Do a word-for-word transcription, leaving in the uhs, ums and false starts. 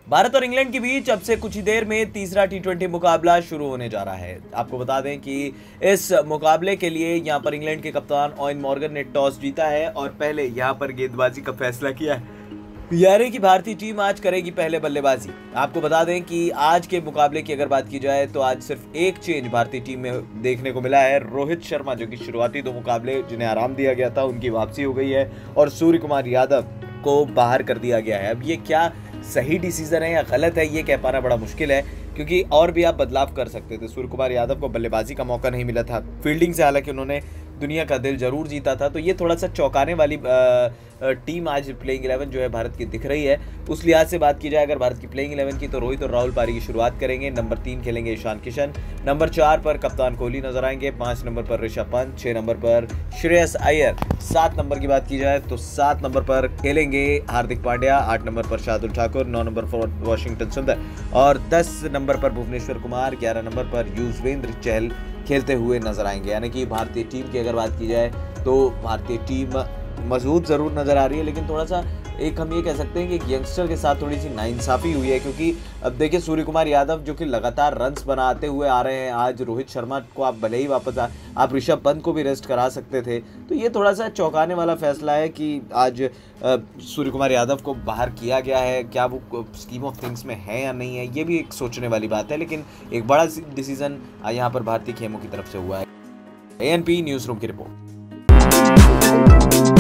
भारत और इंग्लैंड के बीच अब से कुछ ही देर में तीसरा टी ट्वेंटी मुकाबला शुरू होने जा रहा है। आपको बता दें कि इस मुकाबले के लिए यहां पर इंग्लैंड के कप्तान ओवेन मॉर्गन ने टॉस जीता है और पहले यहां पर गेंदबाजी का फैसला किया है, यानी कि भारतीय टीम आज करेगी पहले बल्लेबाजी। आपको बता दें कि आज के मुकाबले की अगर बात की जाए तो आज सिर्फ एक चेंज भारतीय टीम में देखने को मिला है। रोहित शर्मा, जो कि शुरुआती दो मुकाबले जिन्हें आराम दिया गया था, उनकी वापसी हो गई है और सूर्य कुमार यादव को बाहर कर दिया गया है। अब ये क्या सही डिसीजन है या गलत है, ये कह पाना बड़ा मुश्किल है, क्योंकि और भी आप बदलाव कर सकते थे। सूर्य कुमार यादव को बल्लेबाजी का मौका नहीं मिला था, फील्डिंग से हालांकि उन्होंने दुनिया का दिल जरूर जीता था। तो ये थोड़ा सा चौंकाने वाली आ, टीम आज प्लेइंग इलेवन जो है भारत की दिख रही है। उस लिहाज से बात की जाए अगर भारत की प्लेइंग इलेवन की, तो रोहित और राहुल पारी की शुरुआत करेंगे। नंबर तीन खेलेंगे ईशान किशन, नंबर चार पर कप्तान कोहली नजर आएंगे, पाँच नंबर पर ऋषभ पंत, छः नंबर पर श्रेयस अय्यर, सात नंबर की बात की जाए तो सात नंबर पर खेलेंगे हार्दिक पांड्या, आठ नंबर पर शार्दुल ठाकुर, नौ नंबर पर वाशिंगटन सुंदर और दस नंबर पर भुवनेश्वर कुमार, ग्यारह नंबर पर युजवेंद्र चहल खेलते हुए नजर आएंगे। यानी कि भारतीय टीम की अगर बात की जाए तो भारतीय टीम मजबूत ज़रूर नज़र आ रही है, लेकिन थोड़ा सा एक हम ये कह सकते हैं कि यंगस्टर के साथ थोड़ी सी नाइंसाफ़ी हुई है। क्योंकि अब देखिए सूर्य कुमार यादव जो कि लगातार रन्स बनाते हुए आ रहे हैं, आज रोहित शर्मा को आप भले ही वापस आ आप ऋषभ पंत को भी रेस्ट करा सकते थे। तो ये थोड़ा सा चौंकाने वाला फैसला है कि आज सूर्य कुमार यादव को बाहर किया गया है। क्या वो स्कीम ऑफ थिंग्स में है या नहीं है, ये भी एक सोचने वाली बात है, लेकिन एक बड़ा डिसीजन यहाँ पर भारतीय खेमों की तरफ से हुआ है। A N P news room की रिपोर्ट।